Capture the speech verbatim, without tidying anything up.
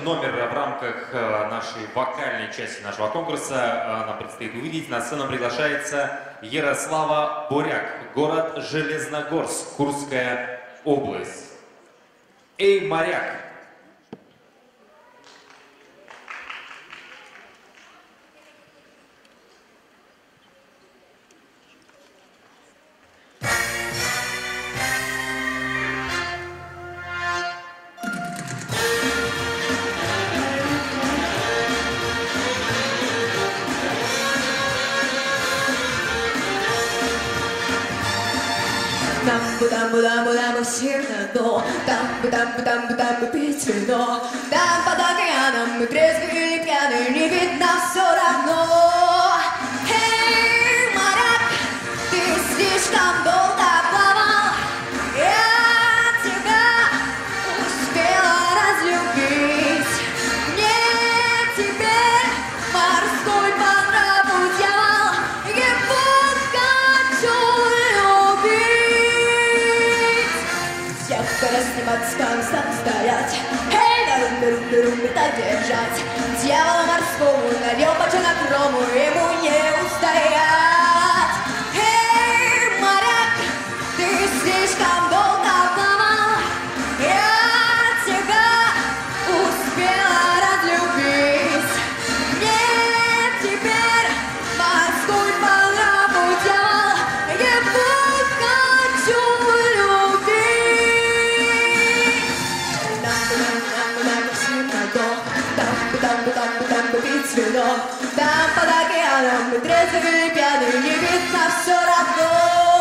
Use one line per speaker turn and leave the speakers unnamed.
номер в рамках нашей вокальной части нашего конкурса. Нам предстоит увидеть. На сцену приглашается Ярослава Буряк, город Железногорск, Курская область. Эй, моряк!
Дамбу-дамбу-дамбу-дамбу сильно, дамбу-дамбу-дамбу-дамбу пиццено. Там под океаном мы трезвые или пьяные, не видно все равно. Эй, моряк, ты слишком долго плавал, я тебя успела разлюбить. Мне теперь морской по нраву дьявол, его хочу любить. Снимать стану, стану стоять. Эй, на румбе, румбе, румбе так держать. Дьявола морскому налил бочонок рому, ему не устоять. Эй, моряк, ты слишком долго плавал, я тебя успела разлюбить. Мне теперь морской по нраву дьявол, его хочу любить. Дамбу-дамбу-дамбу-дамбу пиццено. Там под океаном мы трезвые или пьяные, не видно все равно.